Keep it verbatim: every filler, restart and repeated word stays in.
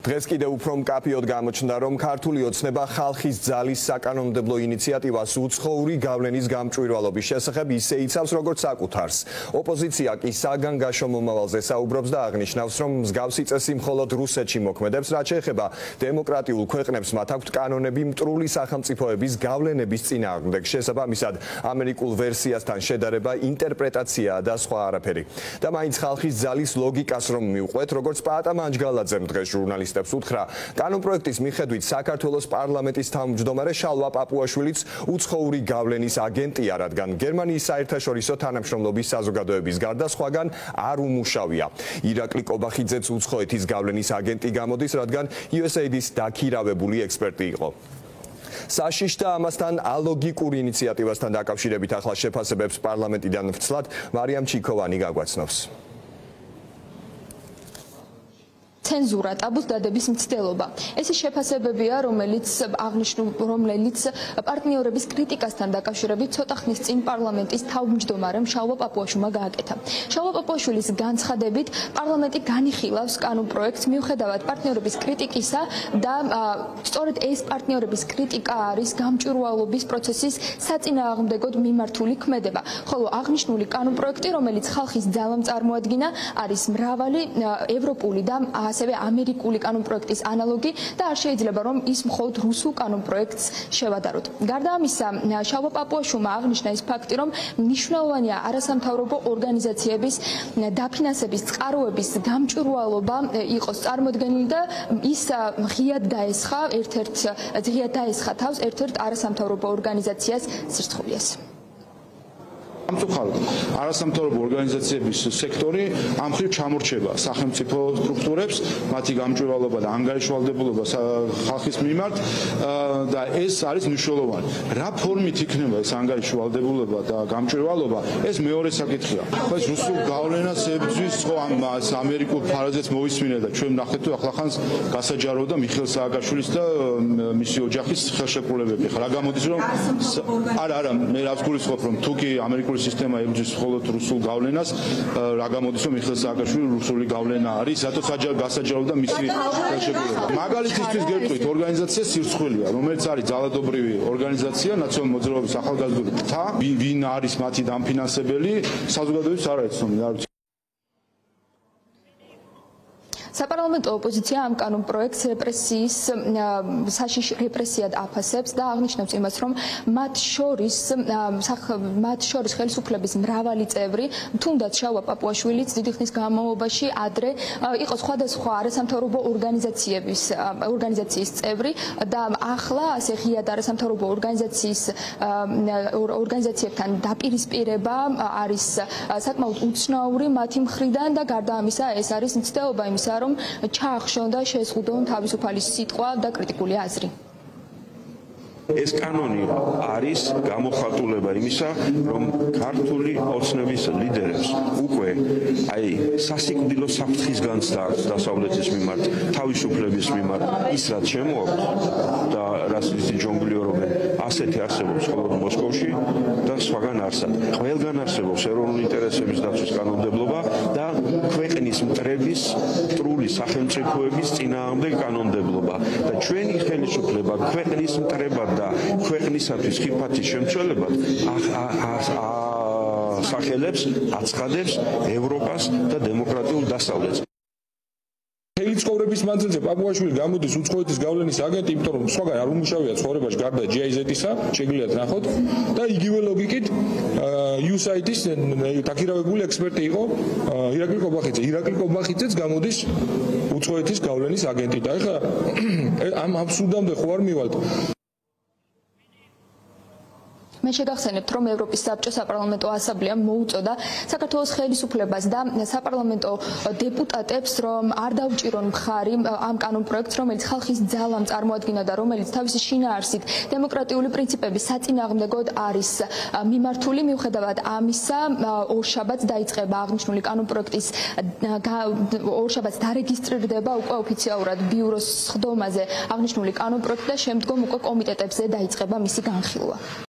დღეს კიდევ უფრო მკაფიოდ გამოჩნდა, რომ ქართული ოცნება ხალხის ძალის საკანონმდებლო ინიციატივას უცხოური გავლენის გამჭვირვალობის შესახებ ისე იცავს, როგორც საკუთარს. ოპოზიცია კი საგანგაშო მომავალზე საუბრობს და აღნიშნავს, რომ მსგავსი წესი მხოლოდ რუსეთში მოქმედებს, რაც შეეხება დემოკრატიულ ქვეყნებს, მათ აქვთ კანონები მტრული სახელმწიფოების გავლენების წინააღმდეგ. შესაბამისად, ამერიკულ ვერსიასთან შედარება ინტერპრეტაციაა და სხვა არაფერი. და მაინც ხალხის ძალის ლოგიკას რომ მივყვეთ, როგორც პაატა მანჯგალაძემ დღეს ჟურნალისტებს უთხრა, კანონპროექტის მიხედვით საქართველოს პარლამენტის თავმჯდომარე შალვა პაპუაშვილიც უცხოური გავლენის აგენტია, რადგან გერმანიის საერთაშორისო თანამშრომლობის საზოგადოების გარდა სხვაგან არ უმუშავია. ირაკლი კობახიძეც უცხოეთის გავლენის აგენტი გამოდის, რადგან იუ ეს ეი დის დაქირავებული ექსპერტი იყო. საშიშ და ამასთან ალოგიკურ ინიციატივასთან დაკავშირებით ახლა შეფასებებს პარლამენტიდან ვცლად მარიამ ჩიქოვანი გაგვაცნობს. ცენზურა, ტაბუს დადების მცდელობა. ეს შეფასებებია, რომელიც აღნიშნულ რომელიც პარტნიორების კრიტიკასთან დაკავშირებით ცოტა ხნის წინ პარლამენტის თავმჯდომარემ შალვა პაპუაშვილმა გააკეთა. შალვა პაპუაშვილის განცხადებით, პარლამენტი განიხილავს კანონპროექტს მიუხედავად პარტნიორების კრიტიკისა და სწორედ ეს პარტნიორების კრიტიკა არის გამჭვირვალობის პროცესის საწინააღმდეგოდ მიმართული ქმედება. ხოლო აღნიშნული კანონპროექტი, რომელიც ხალხის ძალამ წარმოადგინა, არის მრავალი ევროპული და ასევე ამერიკული კანონპროექტის ანალოგი და არ შეიძლება რომ ის მხოლოდ რუსულ კანონპროექტს შევადაროთ. გარდა ამისა, შალვა პაპუაშვილმა აღნიშნა ის ფაქტი, რომ მნიშვნელოვანია არასამთავრობო ორგანიზაციების დაფინანსების წყაროების გამჭვირვალობა იყოს წარმოდგენილი და ის ღიად დაესხა ერთ-ერთ ღიად დაესხა თავს ერთ-ერთ არასამთავრობო ორგანიზაციას სირცხვილიას. ამწუხაროდ არასამთავრობო ორგანიზაციების სექტორი ამ მხრივ ჩამორჩება სახელმწიფო სტრუქტურებს, მათი გამჭვირვალობა და ანგარიშვალდებულობა ხალხის მიმართ და ეს არის მნიშვნელოვანი. რა ფორმით იქნება ეს ანგარიშვალდებულობა და გამჭვირვალობა, ეს მეორე საკითხია. ეს რუსულ გავლენას ებრძვის, ხო, ამ ამერიკულ ფარაზეც მოვისმინე და ჩვენ ნახეთ თუ ახლახანს გასაჯაროვდა მიხეილ სააკაშვილის და მისი ოჯახის ხელშეკრულებები. რა გამოდის რომ არა არა მე რაც გულისხმობ რომ თუ კი ამერიკული სისტემა ებრძვის მხოლოდ რუსულ გავლენას, რა გამოდის რომ მიხეილ სააკაშვილი რუსული გავლენა არის, რატო გასაჯაროვდა მისი ხელშეკრულება. მაგალითისთვის გეტყვით, ორგანიზაცია სირცხვილია, რომელიც არის ძალადობრივი ორგანიზაცია, ნაციონალური მოძრაობის ახალგაზრდული ფრთა, ვინ არის მათი დამფინანსებელი, საზოგადოების არ არის ცნობილი, არ ვიცი. საპარლამენტო ოპოზიცია ამ კანონპროექტს რეპრესიის საშიშ რეპრესიად აფასებს და აღნიშნავს იმას, რომ მათ შორის მათ შორის ხელისუფლების მრავალი წევრი, თუნდაც შალვა პაპუაშვილიც დიდი ხნის განმავლობაში ადრე იყო სხვადასხვა არასამთავრობო ორგანიზაციების ორგანიზაციის წევრი და ახლა ასე ღიად არასამთავრობო ორგანიზაციის ორგანიზაციებთან დაპირისპირება არის საკმაოდ უცნაური მათი მხრიდან და გარდა ამისა ეს არის მცდელობა იმისა, რომ ჩაახშონ და შეზღუდონ თავისუფალი სიტყვა და კრიტიკული აზრი. ეს კანონი არის გამოხატულება იმისა, რომ ქართული ოცნების ლიდერებს უკვე აი სასიკვდილო საფრთხის განცდა აქვს დასავლეთის მიმართ, თავისუფლების მიმართ, ის რაც შემოაქვს და რაც ისინი ჯონგლიორობენ, ასეთი არსებობს მხოლოდ მოსკოვში და სხვაგან არსად. ყველგან არსებობს ეროვნული ინტერესების დაცვის კანონმდებლობა და ქვეყნის მტრების, მტრული სახელმწიფოების წინააღმდეგ კანონმდებლობა და ჩვენი ხელისუფლება ქვეყნის მტრებად და ქვეყნისათვის ხიფათის შემცველებად სახელებს აცხადებს ევროპას და დემოკრატიულ დასავლეთს. მთელი ცხოვრების მანძილზე პაპუაშვილი გამოდის უცხოეთის გავლენის აგენტი, იმიტომ რომ სხვაგან არ უმუშავია ცხოვრებაში გარდა ჯი აი ზეტისა, შეგიძლიათ ნახოთ და იგივე ლოგიკით იუ ეს ეი დის დაქირავებული ექსპერტი იყო ირაკლი კობახიძე. ირაკლი კობახიძეც გამოდის უცხოეთის გავლენის აგენტი და ეხლა ამ აბსურდამდე ხო არ მივალთ. მე შეგახსენებთ, რომ ევროპის საბჭო საპარლამენტო ასამბლეამ მოუწოდა საქართველოს ხელისუფლებას და საპარლამენტო დეპუტატებს, რომ არ დაუჭირონ მხარი ამ კანონპროექტს, რომელიც ხალხის ძალამ წარმოადგინა და რომელიც თავისი შინაარსით დემოკრატიული პრინციპების საწინააღმდეგოდ არის მიმართული. მიუხედავად ამისა, ორშაბათს დაიწყება აღნიშნული კანონპროექტის ორშაბათს დარეგისტრირდება უკვე ოფიციალურად ბიუროს სხდომაზე აღნიშნული კანონპროექტი და შემდგომ უკვე კომიტეტებზე დაიწყება მისი განხილვა.